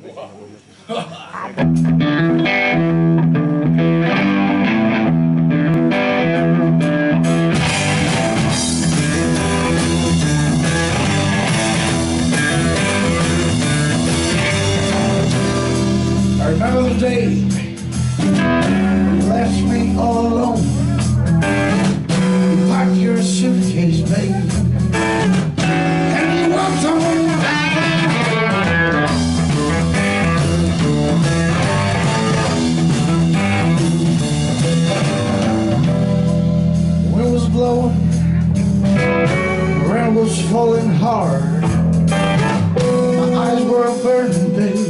I remember the day you left me all alone. You packed your suitcase, babe, and you walked home. The wind was blowing, the rain was falling hard. My eyes were burning, babe.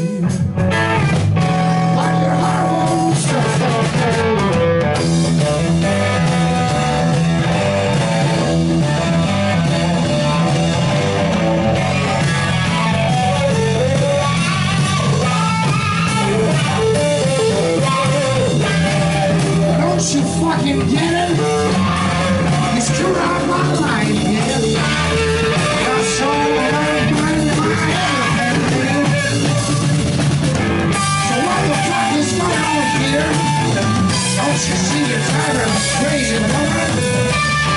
You fucking get it? You screwed out my life, yeah. Your soul and my everything. So what the fuck is going on here? Don't you see you're driving us crazy, woman?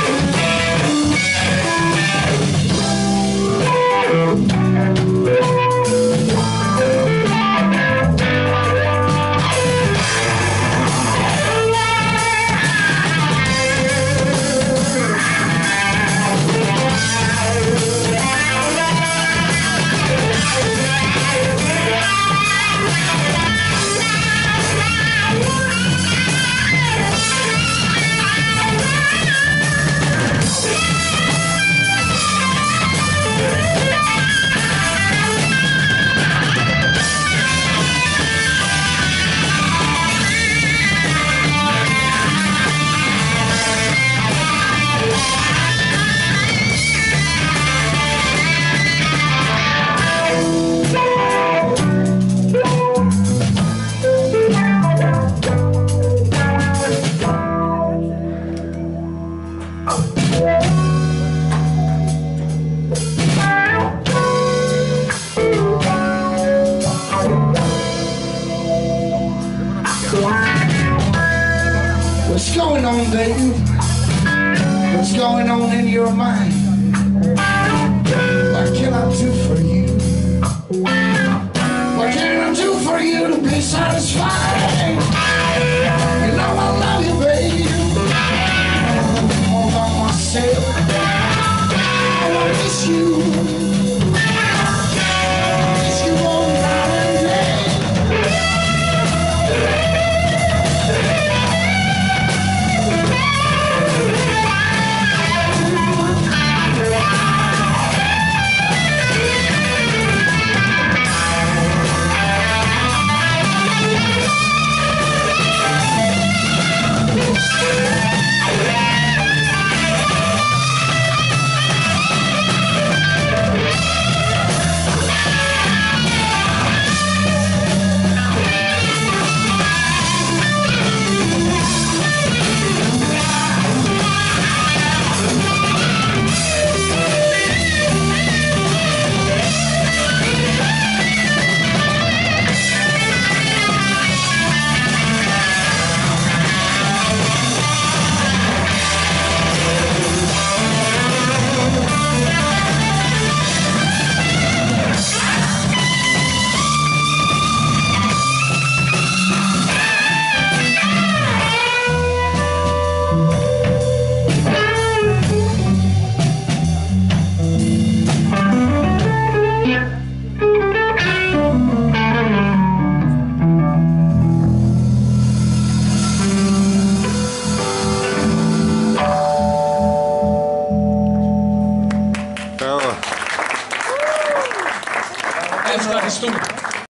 What's going on, babe? What's going on in your mind? What can I do for you? What can I do for you to be satisfied?